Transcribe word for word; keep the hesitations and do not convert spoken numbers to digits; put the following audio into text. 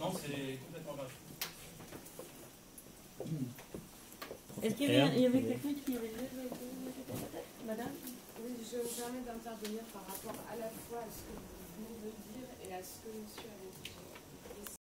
Non, c'est complètement gratuit. Est-ce qu'il y avait, il y avait quelqu'un qui avait levé Madame? Oui, je me permets d'intervenir par rapport à la fois à ce que vous venez de dire et à ce que monsieur avait dit.